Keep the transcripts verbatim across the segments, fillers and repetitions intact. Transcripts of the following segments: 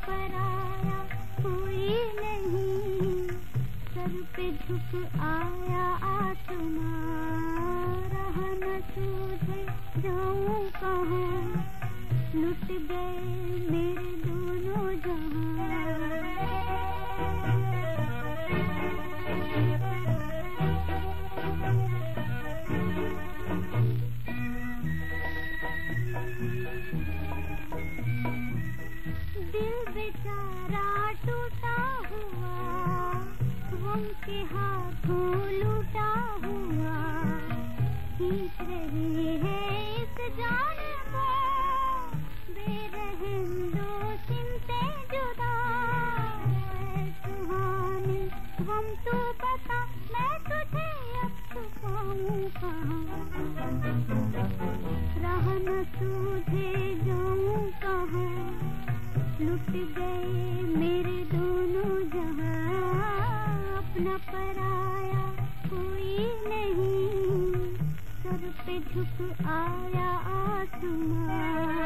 पराया कोई नहीं, सर पे झुक आया आसमां। रह न सूझे जाऊं कहाँ, लुट गए मेरे दोनों जहां। दिल बेचारा टूटा हुआ, गम के हाथों लूटा हुआ, खींच रही है इस जान को बेरहम दो सिमटे जुदा। ऐ सुहानी गम तू बता, मैं तुझे अब छुपाऊं कहाँ। राह न सूझे जाऊं कहाँ, लुट गए मेरे दोनों जहां। अपना पराया कोई नहीं, सर पे झुक आया आसमां।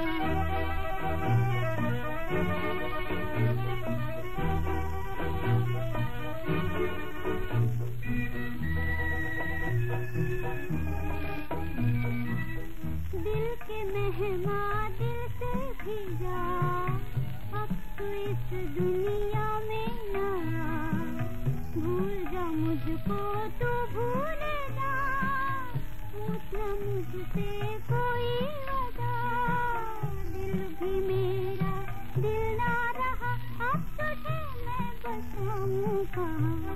दिल के मेहमान दिल से भी जा, अब तो इस दुनिया में ना। भूल जा मुझको तू भूल जा, पूछना मुझसे कोई वजह। दिल भी मेरा दिल ना रहा, अब तुझे मैं बताऊं कहाँ।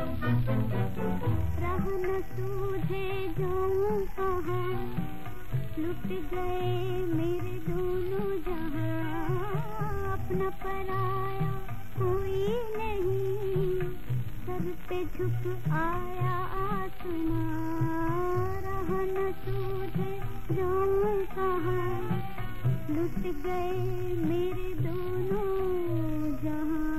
राह न सूझे जाऊं कहाँ, लुट गए मेरे दोनों जहां। अपना पराया कोई नहीं, सर पे झुक आया आसमां। राह न सूझे जाऊं कहाँ, लुट गए मेरे दोनों जहां।